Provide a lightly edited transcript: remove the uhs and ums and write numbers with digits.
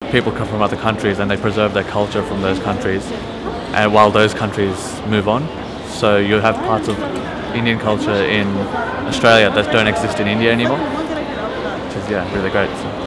people come from other countries and they preserve their culture from those countries, and while those countries move on. So you have parts of Indian culture in Australia that don't exist in India anymore, which is really great. So.